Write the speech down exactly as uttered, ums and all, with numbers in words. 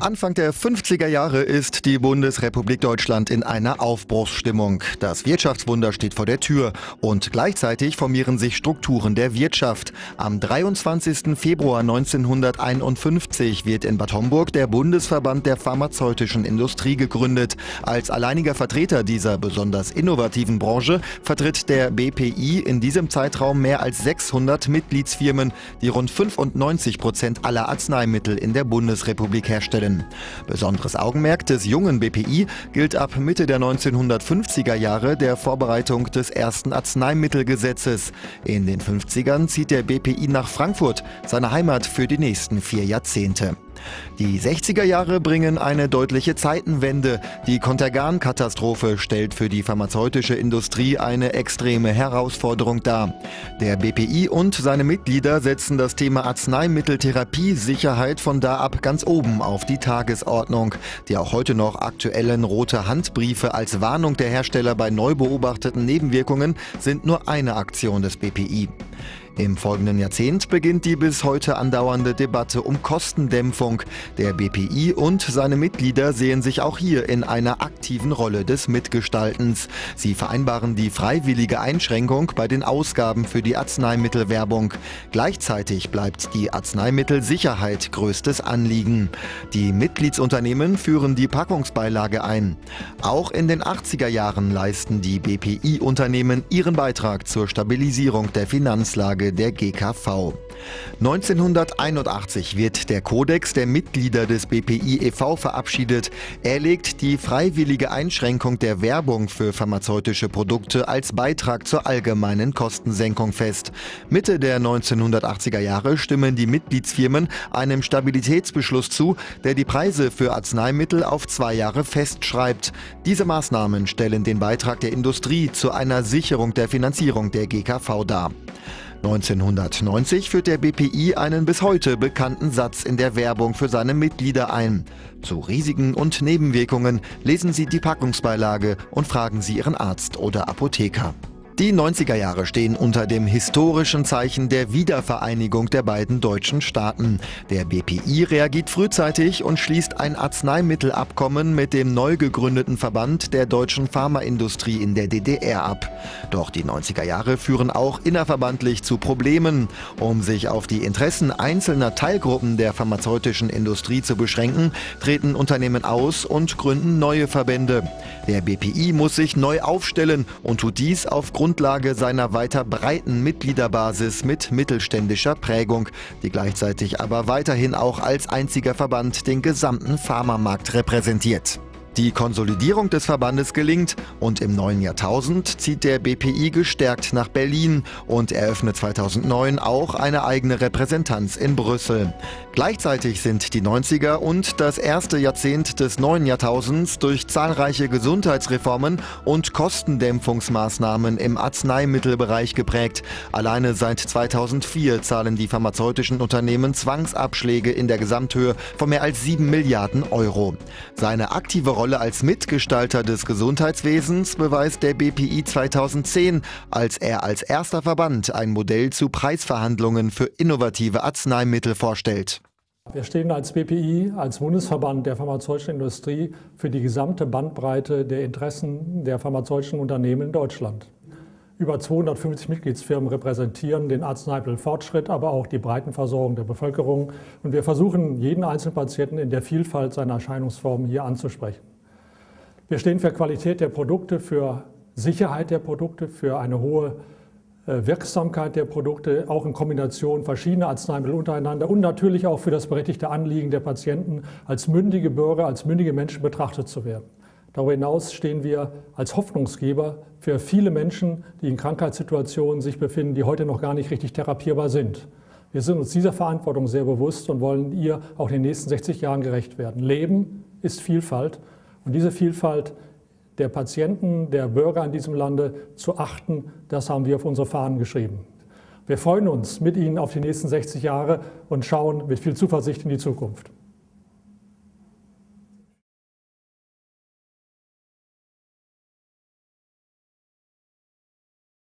Anfang der fünfziger Jahre ist die Bundesrepublik Deutschland in einer Aufbruchsstimmung. Das Wirtschaftswunder steht vor der Tür und gleichzeitig formieren sich Strukturen der Wirtschaft. Am dreiundzwanzigsten Februar neunzehnhunderteinundfünfzig wird in Bad Homburg der Bundesverband der pharmazeutischen Industrie gegründet. Als alleiniger Vertreter dieser besonders innovativen Branche vertritt der B P I in diesem Zeitraum mehr als sechshundert Mitgliedsfirmen, die rund fünfundneunzig Prozent aller Arzneimittel in der Bundesrepublik herstellen. Besonderes Augenmerk des jungen B P I gilt ab Mitte der neunzehnhundertfünfziger Jahre der Vorbereitung des ersten Arzneimittelgesetzes. In den fünfzigern zieht der B P I nach Frankfurt, seine Heimat für die nächsten vier Jahrzehnte. Die sechziger Jahre bringen eine deutliche Zeitenwende. Die Contergan-Katastrophe stellt für die pharmazeutische Industrie eine extreme Herausforderung dar. Der B P I und seine Mitglieder setzen das Thema Arzneimitteltherapie-Sicherheit von da ab ganz oben auf die Tagesordnung. Die auch heute noch aktuellen rote Handbriefe als Warnung der Hersteller bei neu beobachteten Nebenwirkungen sind nur eine Aktion des B P I. Im folgenden Jahrzehnt beginnt die bis heute andauernde Debatte um Kostendämpfung. Der B P I und seine Mitglieder sehen sich auch hier in einer aktiven Rolle des Mitgestaltens. Sie vereinbaren die freiwillige Einschränkung bei den Ausgaben für die Arzneimittelwerbung. Gleichzeitig bleibt die Arzneimittelsicherheit größtes Anliegen. Die Mitgliedsunternehmen führen die Packungsbeilage ein. Auch in den achtziger Jahren leisten die B P I-Unternehmen ihren Beitrag zur Stabilisierung der Finanzlage der G K V. neunzehnhunderteinundachtzig wird der Kodex der Mitglieder des B P I e V verabschiedet. Er legt die freiwillige Einschränkung der Werbung für pharmazeutische Produkte als Beitrag zur allgemeinen Kostensenkung fest. Mitte der neunzehnhundertachtziger Jahre stimmen die Mitgliedsfirmen einem Stabilitätsbeschluss zu, der die Preise für Arzneimittel auf zwei Jahre festschreibt. Diese Maßnahmen stellen den Beitrag der Industrie zu einer Sicherung der Finanzierung der G K V dar. neunzehnhundertneunzig führt der B P I einen bis heute bekannten Satz in der Werbung für seine Mitglieder ein. Zu Risiken und Nebenwirkungen lesen Sie die Packungsbeilage und fragen Sie Ihren Arzt oder Apotheker. Die neunziger Jahre stehen unter dem historischen Zeichen der Wiedervereinigung der beiden deutschen Staaten. Der B P I reagiert frühzeitig und schließt ein Arzneimittelabkommen mit dem neu gegründeten Verband der deutschen Pharmaindustrie in der D D R ab. Doch die neunziger Jahre führen auch innerverbandlich zu Problemen. Um sich auf die Interessen einzelner Teilgruppen der pharmazeutischen Industrie zu beschränken, treten Unternehmen aus und gründen neue Verbände. Der B P I muss sich neu aufstellen und tut dies aufgrund Grundlage seiner weiter breiten Mitgliederbasis mit mittelständischer Prägung, die gleichzeitig aber weiterhin auch als einziger Verband den gesamten Pharmamarkt repräsentiert. Die Konsolidierung des Verbandes gelingt und im neuen Jahrtausend zieht der B P I gestärkt nach Berlin und eröffnet zweitausendneun auch eine eigene Repräsentanz in Brüssel. Gleichzeitig sind die neunziger und das erste Jahrzehnt des neuen Jahrtausends durch zahlreiche Gesundheitsreformen und Kostendämpfungsmaßnahmen im Arzneimittelbereich geprägt. Alleine seit zweitausendvier zahlen die pharmazeutischen Unternehmen Zwangsabschläge in der Gesamthöhe von mehr als sieben Milliarden Euro. Seine aktive Rolle als Mitgestalter des Gesundheitswesens beweist der B P I zweitausendzehn, als er als erster Verband ein Modell zu Preisverhandlungen für innovative Arzneimittel vorstellt. Wir stehen als B P I, als Bundesverband der pharmazeutischen Industrie für die gesamte Bandbreite der Interessen der pharmazeutischen Unternehmen in Deutschland. Über zweihundertfünfzig Mitgliedsfirmen repräsentieren den Arzneimittelfortschritt, aber auch die Breitenversorgung der Bevölkerung. Und wir versuchen, jeden Einzelpatienten in der Vielfalt seiner Erscheinungsformen hier anzusprechen. Wir stehen für Qualität der Produkte, für Sicherheit der Produkte, für eine hohe Wirksamkeit der Produkte, auch in Kombination verschiedener Arzneimittel untereinander und natürlich auch für das berechtigte Anliegen der Patienten, als mündige Bürger, als mündige Menschen betrachtet zu werden. Darüber hinaus stehen wir als Hoffnungsgeber für viele Menschen, die in Krankheitssituationen sich befinden, die heute noch gar nicht richtig therapierbar sind. Wir sind uns dieser Verantwortung sehr bewusst und wollen ihr auch in den nächsten sechzig Jahren gerecht werden. Leben ist Vielfalt und diese Vielfalt der Patienten, der Bürger in diesem Lande zu achten, das haben wir auf unsere Fahnen geschrieben. Wir freuen uns mit Ihnen auf die nächsten sechzig Jahre und schauen mit viel Zuversicht in die Zukunft.